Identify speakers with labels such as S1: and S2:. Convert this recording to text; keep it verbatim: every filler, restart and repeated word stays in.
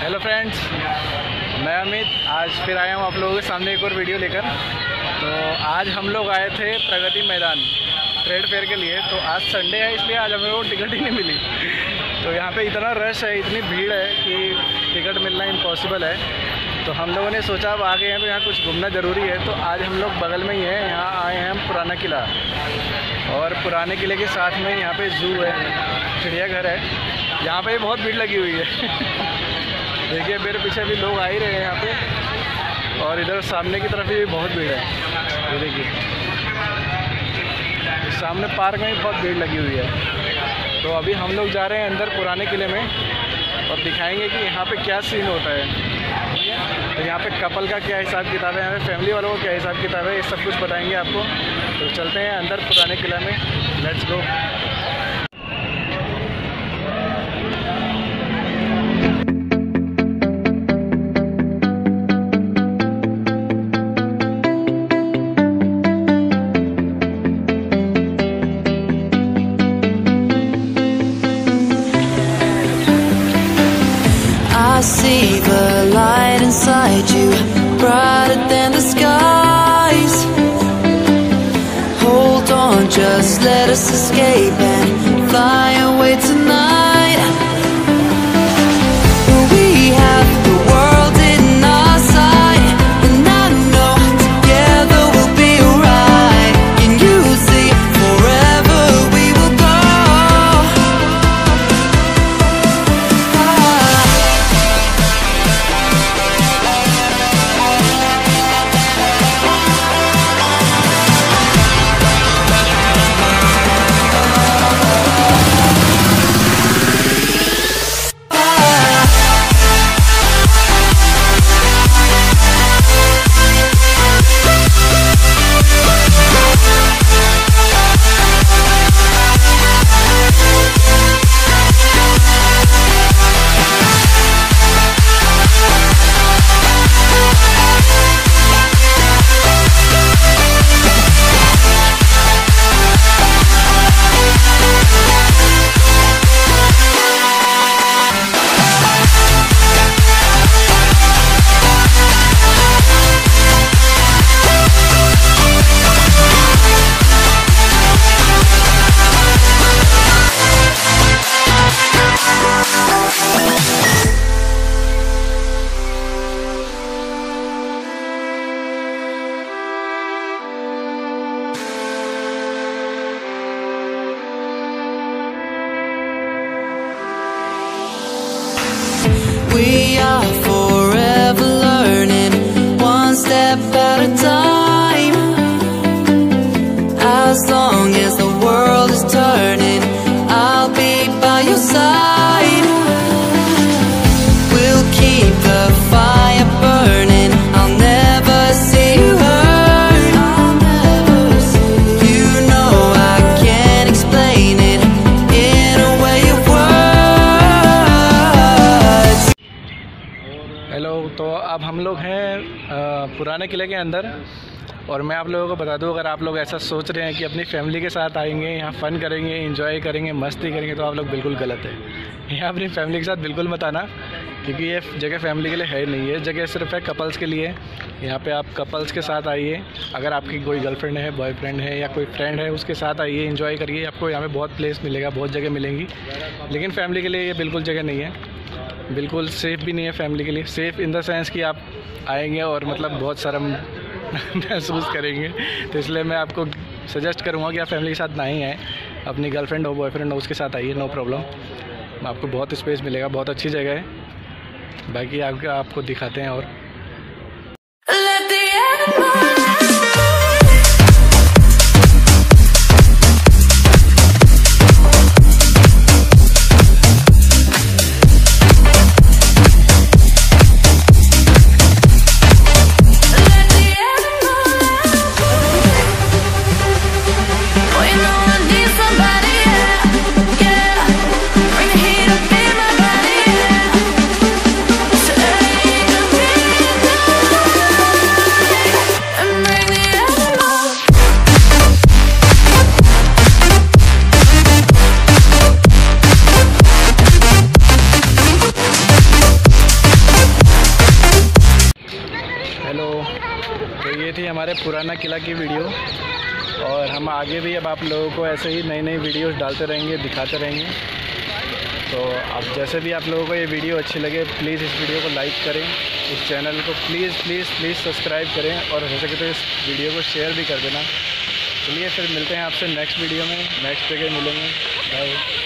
S1: Hello friends, मैं अमित आज फिर आया हूँ आप लोगों के सामने एक और वीडियो लेकर। तो आज हम लोग आए थे प्रगति मैदान ट्रेड फेयर के लिए। तो आज संडे है इसलिए आज हमें वो टिकट ही नहीं मिली। तो यहाँ पे इतना रश है, इतनी भीड़ है कि टिकट मिलना इम्पॉसिबल है। तो हम लोगों ने सोचा अब आ गए हैं तो यहाँ कुछ घूमना ज़रूरी है। तो आज हम लोग बगल में ही हैं, यहाँ आए हैं हम पुराना किला। और पुराने किले के साथ में यहाँ पे जू है, चिड़ियाघर है। यहाँ पे बहुत भीड़ लगी हुई है। देखिए मेरे पीछे भी लोग आ ही रहे हैं यहाँ पे, और इधर सामने की तरफ भी बहुत भीड़ है। ये देखिए सामने पार्क में भी बहुत भीड़ लगी हुई है। तो अभी हम लोग जा रहे हैं अंदर पुराने किले में और दिखाएंगे कि यहाँ पे क्या सीन होता है। तो यहाँ पे कपल का क्या हिसाब किताब है, यहाँ पे फैमिली वालों का क्या हिसाब किताब है, ये सब कुछ बताएंगे आपको। तो चलते हैं अंदर पुराने किला में, let's go.
S2: I see the light inside you, brighter than the skies. Hold on, just let us escape and fly away tonight. We have the world in our sight, and I know together we'll be alright. Can you see forever we will go? We are forever learning, one step at a time. As long as the world is turning, I'll be by your side. We'll keep the fire burning, I'll never see you hurt. You know I can't explain it in a way of words.
S1: Hello, तो अब हम लोग हैं पुराने किले के अंदर। और मैं आप लोगों को बता दूं, अगर आप लोग ऐसा सोच रहे हैं कि अपनी फैमिली के साथ आएंगे, यहाँ फ़न करेंगे, एंजॉय करेंगे, मस्ती करेंगे, तो आप लोग बिल्कुल गलत है। यहाँ अपनी फैमिली के साथ बिल्कुल मत आना, क्योंकि ये जगह फैमिली के लिए है नहीं। ये जगह सिर्फ है कपल्स के लिए। यहाँ पे आप कपल्स के साथ आइए। अगर आपकी कोई गर्लफ्रेंड है, बॉयफ्रेंड है या कोई फ्रेंड है, उसके साथ आइए, एंजॉय करिए। आपको यहाँ पे बहुत प्लेस मिलेगा, बहुत जगह मिलेंगी। लेकिन फैमिली के लिए ये बिल्कुल जगह नहीं है, बिल्कुल सेफ़ भी नहीं है फैमिली के लिए। सेफ़ इन द सेंस कि आप आएंगे और मतलब बहुत शर्म महसूस करेंगे। तो इसलिए मैं आपको सजेस्ट करूँगा कि आप फैमिली के साथ ना ही आएँ। अपनी गर्लफ्रेंड हो, बॉयफ्रेंड हो, उसके साथ आइए, नो प्रॉब्लम। आपको बहुत स्पेस मिलेगा, बहुत अच्छी जगह है। बाकी आपको आपको दिखाते हैं। और
S2: And
S1: हमारे पुराना किला की वीडियो, और हम आगे भी अब आप लोगों को ऐसे ही नई नई वीडियोस डालते रहेंगे, दिखाते रहेंगे। तो अब जैसे भी आप लोगों को ये वीडियो अच्छी लगे, प्लीज़ इस वीडियो को लाइक करें, इस चैनल को प्लीज़ प्लीज़ प्लीज़ सब्सक्राइब करें, और हो सके तो इस वीडियो को शेयर भी कर देना। चलिए फिर मिलते हैं आपसे नेक्स्ट वीडियो में, नेक्स्ट जगह मिलेंगे। बाय।